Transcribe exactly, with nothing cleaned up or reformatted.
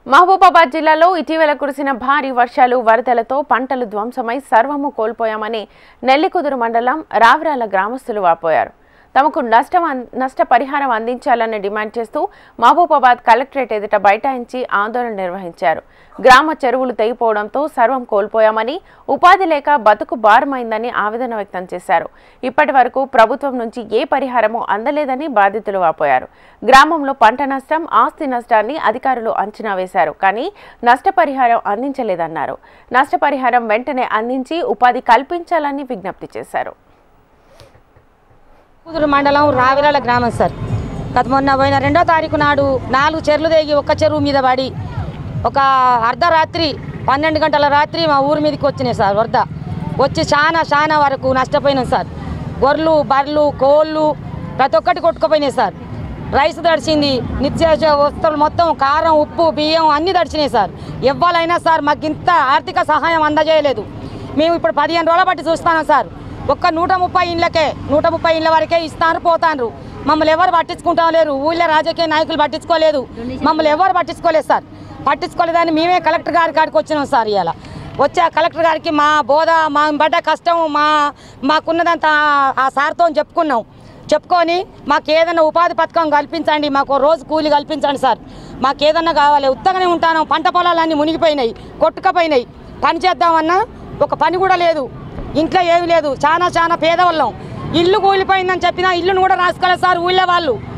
మహబూబాబాద్ జిల్లాలో ఇటీవల కురిసిన భారీ వర్షాలు వరదలతో పంటలు ధ్వంసమై సర్వము కోల్పోయామని నెల్లికుదురు మండలం రావిరాల గ్రామస్తులు వాపోయారు. తమకు నష్టం నష్టపరిహారం అందించాలని డిమాండ్ చేస్తూ మహబూబాబాద్ కలెక్టరేట్ ఎదుట బైఠాయించి ఆందోళన నిర్వహించారు. గ్రామ చెరువులు తెగిపోవడంతో సర్వం కోల్పోయామని, ఉపాధి లేక బతుకు భారమైందని ఆవేదన వ్యక్తం చేశారు. ఇప్పటి వరకు ప్రభుత్వం నుంచి ఏ పరిహారమూ అందలేదని బాధితులు వాపోయారు. గ్రామంలో పంట నష్టం, ఆస్తి నష్టాన్ని అధికారులు అంచనా వేశారు, కానీ నష్టపరిహారం అందించలేదన్నారు. నష్టపరిహారం వెంటనే అందించి ఉపాధి కల్పించాలని విజ్ఞప్తి చేశారు. కుదురు మండలం రావిరాల గ్రామం సార్. గత మొన్న పోయిన రెండో తారీఖు నాడు నాలుగు చెర్లు తెగి ఒక్క చెరువు మీద పడి ఒక అర్ధరాత్రి పన్నెండు గంటల రాత్రి మా ఊరి మీదకి వచ్చినాయి సార్. వరద వచ్చి చాలా చాలా వరకు నష్టపోయినాం సార్. గొర్రెలు, బర్రెలు, కోళ్ళు ప్రతి ఒక్కటి కొట్టుకుపోయినాయి సార్. రైస్ తడిచింది, నిత్యావసర వస్తువులు మొత్తం కారం, ఉప్పు, బియ్యం అన్నీ తడిచినాయి సార్. ఇవ్వాలైనా సార్ మాకు ఇంత ఆర్థిక సహాయం అందజేయలేదు. మేము ఇప్పుడు పదిహేను రోజుల బట్టి చూస్తున్నాం సార్. ఒక్క నూట ముప్పై ఇండ్లకే నూట ముప్పై ఇండ్ల వరకే ఇస్తారు, పోతారు. మమ్మల్ని ఎవరు పట్టించుకుంటాం లేరు. ఊళ్ళో రాజకీయ నాయకులు పట్టించుకోలేదు, మమ్మల్ని ఎవరు పట్టించుకోలేదు సార్. పట్టించుకోలేదని మేమే కలెక్టర్ గారి కాడికి వచ్చినాం సార్. ఇవాళ వచ్చి ఆ కలెక్టర్ గారికి మా బోధ, మా పడ్డ కష్టం, మా మాకున్నదంతా ఆ సార్తో చెప్పుకున్నాం. చెప్పుకొని మాకు ఏదైనా ఉపాధి పథకం కల్పించండి, మాకు రోజు కూలి కల్పించండి సార్. మాకు ఏదన్నా కావాలి. ఉత్తగానే ఉంటాను. పంట పొలాలన్నీ మునిగిపోయినాయి, కొట్టుకపోయినాయి. పని చేద్దామన్నా ఒక పని కూడా లేదు, ఇంట్లో ఏమి లేదు. చాలా చాలా పేదవాళ్ళం. ఇల్లు కూలిపోయిందని చెప్పినా ఇల్లును కూడా రాసుకోలేదు సార్ ఊళ్ళో వాళ్ళు.